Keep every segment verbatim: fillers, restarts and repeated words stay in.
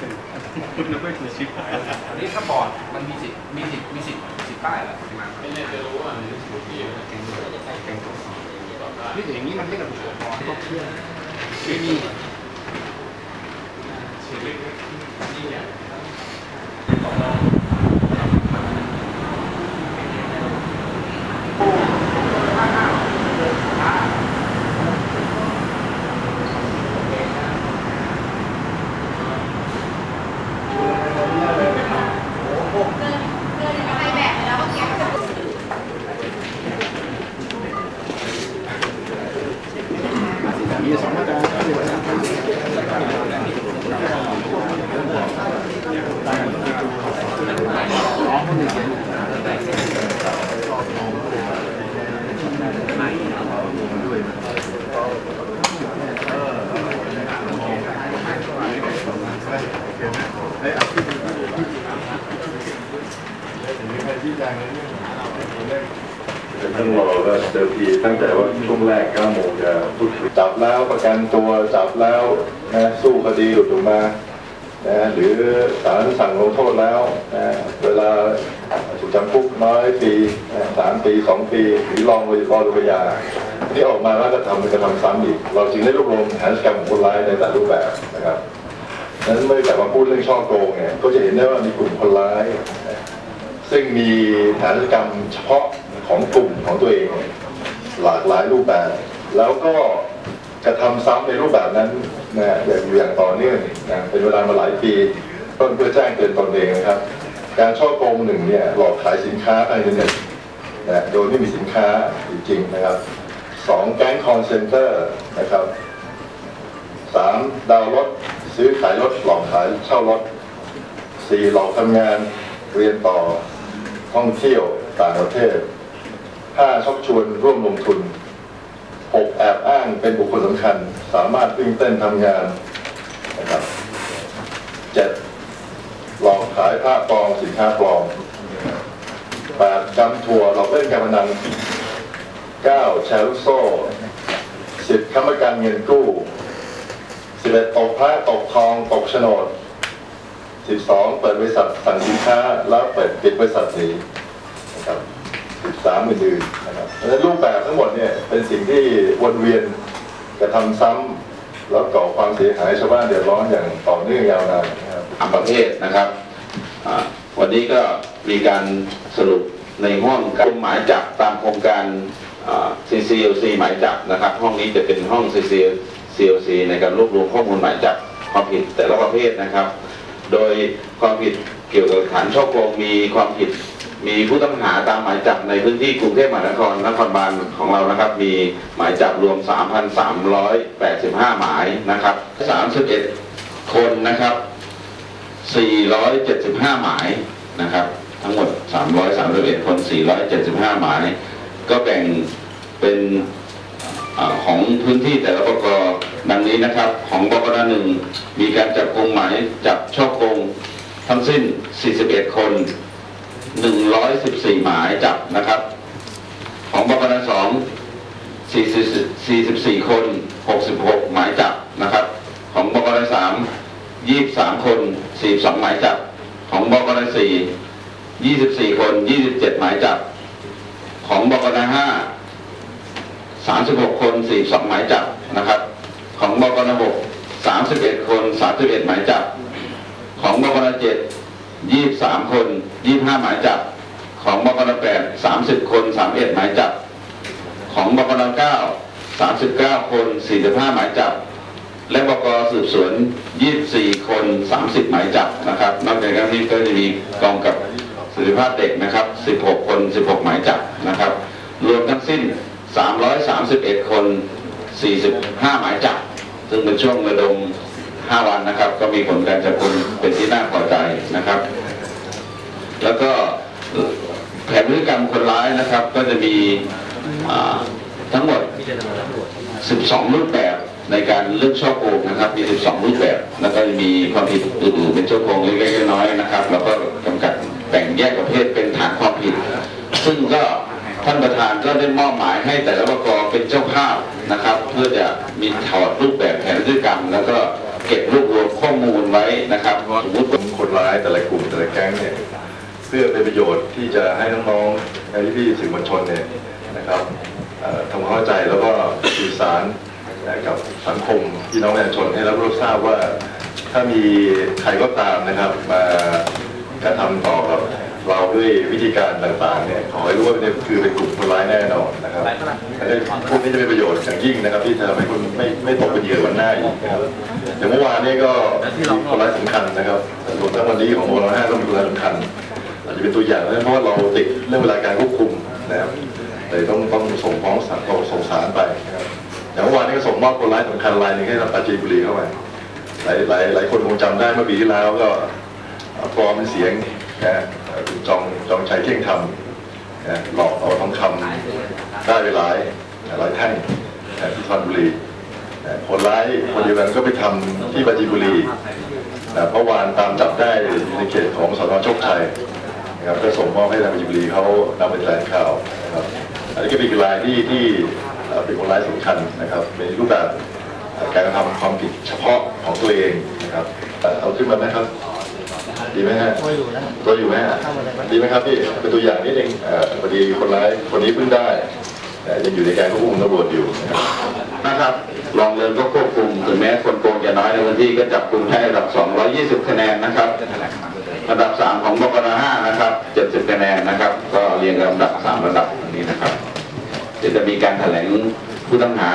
คุณนึกว่าคือชิปหายอันนี้ถ้าบอร์ดมันมีสิทธิ์มีสิทธิ์มีสิทธิ์สิทธิ์ป้ายแหละใช่ไหมไม่แน่จะรู้ว่ามันสูตรที่แกงด้วยแกงตัวนี่แต่อย่างนี้มันไม่กระตุกคอก็เครื่องไม่มีเสียงเล็กๆนี่เนี่ยมีสองมาตราที่ว่าการน้องคนหนึ่งเขียนไอ้อาชีพมีใครชี้แจงเลยเนี่ยท่านรอก็เดิมทีตั้งแต่ว่าช่วงแรกเก้าโมงจะพูดคุยจับแล้วประกันตัวจับแล้วนะสู้คดีหลุดออกมานะหรือศาลสั่งลงโทษแล้วนะเวลาถูกจำคุกน้อยปีสามปีสองปีหรือรองรอลงยาที่ออกมาแล้วก็ทำกระทำซ้ำอีกเราจึงได้รวบรวมแผนการของคนร้ายในแต่รูปแบบนะครับนั้นเมื่อแต่มาพูดเรื่องช่อโกงเนี่ยก็จะเห็นได้ว่ามีกลุ่มคนร้ายซึ่งมีแผนกรรมเฉพาะของกลุ่มของตัวเองหลากหลายรูปแบบแล้วก็กระทำซ้ำในรูปแบบนั้นนะอย่างอยู่อย่างต่อเนื่องนะเป็นเวลามาหลายปีต้นเพื่อแจ้งเตือนตนเองนะครับการช่อโกงหนึ่งเนี่ยหลอกขายสินค้าทางอินเทอร์เน็ตนะโดยไม่มีสินค้าจริงๆนะครับสองแก๊งคอนเซนเตอร์นะครับสามดาวรถซื้อขายรถหลอกขายเช่ารถสี่หลอกทำงานเรียนต่อท่องเที่ยวต่างประเทศห้าชักชวนร่วมลงทุนหกแอบอ้างเป็นบุคคลสำคัญสามารถวิ่งเต้นทำงานนะครับเจ็ดหลอกขายผ้าปลอมสินค้าปลอมแปดกำทัวหลอกเล่นการพนันเก้าแชร์ลูกโซ่สิบค้ำประกันเงินกู้สิบเอ็ดตกพระตกทองตกโฉนดสิบสองเปิดบริษัทสั่งสินค้าแล้วเปิดปิดบริษัทหนีนะครับสิบสามอื่นๆนะครับและรูปแบบทั้งหมดเนี่ยเป็นสิ่งที่วนเวียนกระทำซ้ำแล้วก่อความเสียหายชาวบ้านเดือดร้อนอย่างต่อเนื่องยาวนานนะครับต่างประเทศนะครับวันนี้ก็มีการสรุปในห้องการหมายจับตามโครงการ ซี ซี แอล ซี หมายจับนะครับห้องนี้จะเป็นห้อง ซี ซี แอล ซี ในการรวบรวมข้อมูลหมายจับความผิดแต่ละประเภทนะครับโดยความผิดเกี่ยวกับฐานช่อโกงมีความผิดมีผู้ต้องหาตามหมายจับในพื้นที่กรุงเทพมหานครนครบาลของเรานะครับมีหมายจับรวม สามพันสามร้อยแปดสิบห้า หมายนะครับสามสิบเอ็ดคนนะครับสี่ร้อยเจ็ดสิบห้า หมายนะครับทั้งหมดสามร้อยสามสิบเอ็ดคนสี่ร้อยเจ็ดสิบห้า หมายก็แบ่งเป็นของพื้นที่แต่ละบก.ดังนี้นะครับของบก.หนึ่งมีการจับกุมหมายจับช่อโกงทั้งสิ้นสี่สิบเอ็ดคนหนึ่งร้อยสิบสี่ หมายจับนะครับของบก.สองสี่สิบสี่คนหกสิบหก หมายจับนะครับของบก.สามยี่สิบสามคนสี่สิบสอง หมายจับของบก.สี่ยี่สิบสี่คนยี่สิบเจ็ด หมายจับของบก.ห้าสามสิบหกคนสี่สิบสอง หมายจับนะครับของบก.หกสามสิบเอ็ดคนสามสิบเอ็ด หมายจับของบก.เจ็ดยี่สิบสามคนยี่สิบห้า หมายจับของบก.แปดสามสิบคนสามสิบเอ็ด หมายจับของบก.เก้าสามสิบเก้าคนสี่สิบห้า หมายจับและบก.สืบสวนยี่สิบสี่คนสามสิบ หมายจับนะครับนอกจากนี้ก็จะมีกองกับสุขภาพเด็กนะครับสิบหกคนสิบหก หมายจับนะครับรวมทั้งสิ้นสามร้อยสามสิบเอ็ดคนสี่สิบห้า หมายจับซึ่งเป็นช่วงระดมห้าวันนะครับก็มีผลการจับกุมเป็นที่น่าพอใจนะครับแล้วก็แผนพฤติกรรมคนร้ายนะครับก็จะมีทั้งหมดสิบสองรูปแบบในการเลือกช่อโกงนะครับมีสิบสองรูปแบบแล้วก็มีความผิดอื่นๆเป็นช่อโกงเล็กๆน้อยๆนะครับแล้วก็กำกับแบ่งแยกประเภทเป็นฐานความผิดซึ่งก็ท่านประธานก็ได้มอบหมายให้แต่ละบก.เป็นเจ้าภาพนะครับเพื่อจะมีถอดรูปแบบแผนพฤติกรรมแล้วก็เก็บรวบรวมข้อมูลไว้นะครับนะครับสมมติคนร้ายแต่ละกลุ่มแต่ละแก๊งเนี่ยเพื่อเป็นประโยชน์ที่จะให้น้องๆในพี่ๆสื่อมวลชนเนี่ยนะครับทำความเข้าใจแล้วก็สื่อสารกับสังคมพี่น้องประชาชนให้รับรู้ทราบว่าถ้ามีใครก็ตามนะครับมากระทำต่อกับเราด้วยวิธีการต่างๆเนี่ยขอให้รู้ว่าเนี่ยคือเป็นกลุ่มคนร้ายแน่นอนนะครับพวกนี้จะเป็นประโยชน์อย่างยิ่งนะครับที่จะทำให้คนไม่ไม่ตกเป็นเหยื่อวันหน้าอีกนะครับอย่างเมื่อวานนี้ก็คนร้ายสำคัญนะครับรวมทั้งวันนี้ของโมห้าก็มีคนร้ายสำคัญอาจจะเป็นตัวอย่างเพราะว่าเราติดเรื่องเวลาการควบคุมนะครับเลยต้องต้องส่งฟ้องศาลส่งศาลไปนะครับอย่างเมื่อวานนี้ก็ส่งมอบคนร้ายสำคัญรายหนึ่งให้ปราจีนบุรีเข้าไปหลายหลายหลายคนคงจำได้เมื่อปีที่แล้วก็ปลอมเป็นเสียงนะจองจองชัยเที่ยงธรรมนะหลอกเอาทองคำได้ไปหลายหลายแท่งที่สุพรรณบุรีคนร้ายคนเดียวกันก็ไปทำที่ปราจีนบุรีเพราะวานตามจับได้ในเขตของสน.โชคชัยนะครับก็ส่งมอบให้ทางปราจีนบุรีเขานำไปแถลงข่าวนะครับอันนี้ก็เป็นรายที่ที่เป็นคนร้ายสำคัญนะครับในรูปแบบการกระทำความผิดเฉพาะของตัวเองนะครับเอาขึ้นมาไหมครับดีไหมฮะตัวอยู่นะตัวอยู่ไหมฮะดีไหมครับพี่เป็นตัวอย่างนิดนึงพอดีคนร้ายคนนี้เพิ่งได้ยังอยู่ในการควบคุมตำรวจอยู่นะครับรองเรือนก็ควบคุมถึงแม้คนโกงจะน้อยในพื้นที่ก็จับกลุ่มให้ระดับสองร้อยยี่สิบคะแนนนะครับระดับสามของบกน.ห้านะครับเจ็ดสิบคะแนนนะครับก็เรียงลำดับสามระดับนี้นะครับเดี๋ยวจะมีการแถลงผู้ต้องหา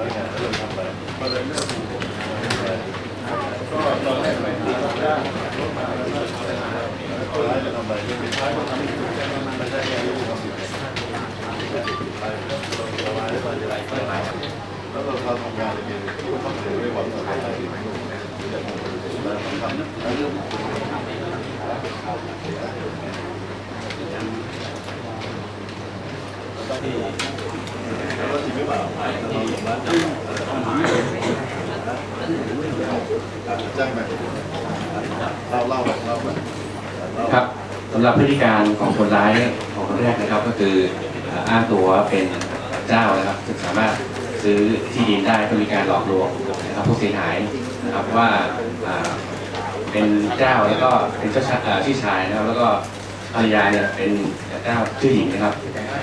แล้วเราทำงานอะไรกันที่ต้องเสียด้วยวันต่อไปแล้วจริงหรือเปล่าแจ้งไหมเล่าเล่าเล่าครับสำหรับพฤติการของคนร้ายของคนแรกนะครับก็คืออ้างตัวเป็นเจ้านะครับซึ่งสามารถซื้อที่ดินได้ก็มีการหลอกลวงนะครับผู้เสียหายนะครับว่าเป็นเจ้าแล้วก็เป็นเจ้าชื่อชายนะครับแล้วก็ภรรยาเนี่ยเป็นเจ้าชื่อหญิงนะครับ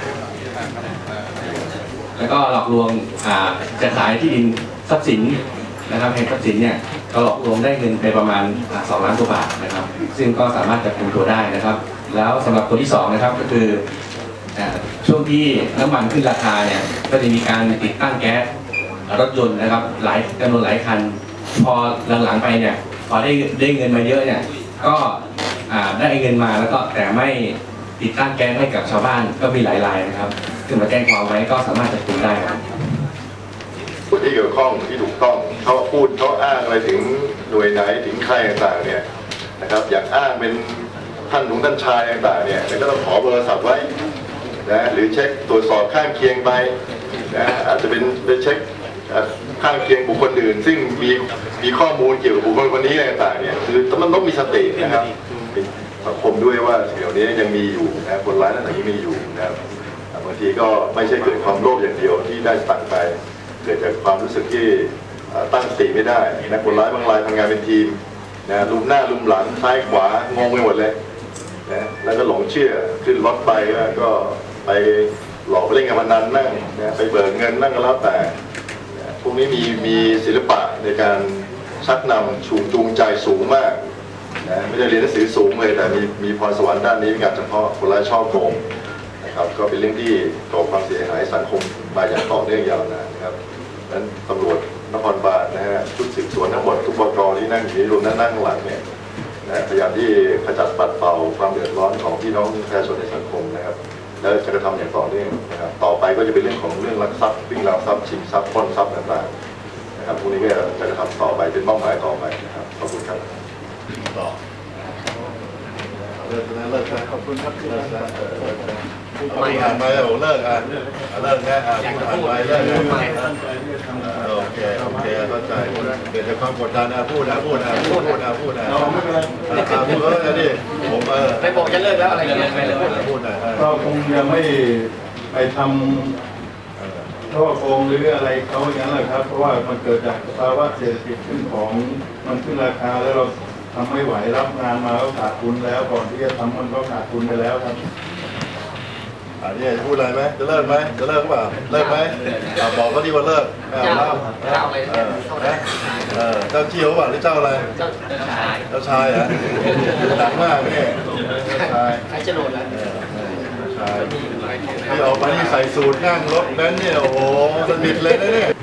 แล้วก็หลอกลวงจะขายที่ดินทรัพย์สินนะครับแห่งทรัพย์สินเนี่ยก็หลอกลวงได้เงินไปประมาณสองล้านกว่าบาทนะครับซึ่งก็สามารถจับกุมตัวได้นะครับแล้วสำหรับคนที่สองนะครับก็คือช่วงที่น้ำมันขึ้นราคาเนี่ยก็จะมีการติดตั้งแก๊สรถยนต์นะครับหลายจำนวนหลายคันพอหลังๆไปเนี่ยพอได้ได้เงินมาเยอะเนี่ยก็ได้เงินมาแล้วก็แต่ไม่ติดตั้งแก๊สให้กับชาวบ้านก็มีหลายรายนะครับซึ่งมาแจ้งความไว้ก็สามารถจับกุมได้ครับผู้ที่เกี่ยวข้องที่ถูกต้องเขาพูดเขาอ้างอะไรถึงหน่วยไหนถึงใครต่างๆเนี่ยนะครับอยากอ้างเป็นท่านหนุ่มท่านชายต่างๆเนี่ยก็ต้องขอเบอร์โทรศัพท์ไว้นะหรือเช็คตรวจสอบข้างเคียงไปนะอาจจะเป็นเป็นเช็คข้างเคียงบุคคลอื่นซึ่งมีมีข้อมูลเกี่ยวกับบุคคลคนนี้ต่างๆเนี่ยคือมันต้องมีสตินะครับสังคมด้วยว่าเดี๋ยวนี้ยังมีอยู่นะคนร้ายนั่นยังมีอยู่นะครับบางทีก็ไม่ใช่เกิดความโลภอย่างเดียวที่ได้ตังไปเกิดจากความรู้สึกที่ตั้งสติไม่ได้นะคนร้ายบางรายทำงานเป็นทีมนะลุมหน้าลุมหลังซ้ายขวางงไปหมดเลยนะแล้วก็หลงเชื่อขึ้นรถไปก็ไปหลอกไปเล่นการพนันนั่งนะไปเบิกเงินนั่งก็แล้วแต่พวกนี้มีมีศิลปะในการชักนำชูจูงใจสูงมากนะไม่ได้เรียนหนังสือสูงเลยแต่มีมีพรสวรรค์ด้านนี้เป็นการเฉพาะคนร้ายชอบโกงนะครับก็เป็นเรื่องที่ก่อความเสียหายสังคมมาอย่างต่อเนื่องยาวนานนะครับนั้นตำรวจนครบาลนะฮะชุดสืบสวนทั้งหมดทุกบก.ที่นั่งอยู่รวมนั่งนั่งหลังเนี่ยนะพยายามที่ขจัดปัดเป่าความเดือดร้อนของพี่น้องประชาชนในสังคมนะครับแล้วจะกระทำอย่างต่อเนื่องนะครับต่อไปก็จะเป็นเรื่องของเรื่องลักทรัพย์วิ่งราวทรัพย์ชิงทรัพย์ปล้นทรัพย์ต่างๆนะครับพวกนี้ก็จะกระทำต่อไปเป็นเป้าหมายต่อไปนะครับขอบคุณครับต่อเลิกนะเลิกนะขอบคุณครับเลิกนะไม่อ่านไปแล้วเลิกอ่านเลิกแค่อ่านอ่านไปเลิกโอเคโอเคเข้าใจเกิดจากความกดดันนะพูดนะพูดนะพูดนะพูดนะพูดนะดิผมเออไม่บอกจะเลิกแล้วอะไรอย่างเงี้ยไม่เลยพูดนะก็คงยังไม่ไปทำท่อโกงหรืออะไรเขาอย่างนั้นแหละครับเพราะว่ามันเกิดจากภาวะเศรษฐกิจขึ้นของมันขึ้นราคาแล้วเราทำไม่ไหวรับงานมาก็ขาดทุนแล้วก่อนที่จะทำมันก็ขาดทุนไปแล้วครับอันนี้จะพูดอะไรไหมจะเลิกไหมจะเลิกเปล่าเลิกไหมอ่าบอกก็ดีว่าเลิกไม่เอาแล้วเออนะเออเจ้าเจียวเปล่าหรือเจ้าอะไรเจ้าชายเจ้าชายอ่ะดังมากนี่เจ้าชายใครจะโดนแล้วเจ้าชายที่ออกมานี่ใส่สูทนั่งรถแบนเนี่ยโอ้โหสนิทเลยนะเนี่ย